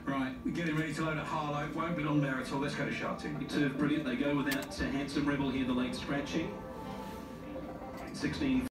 Right, we're getting ready to load at Harlow. Won't be long there at all. Let's go to Sharting. Turf brilliant. They go without Handsome Rebel here, the late scratching. 16.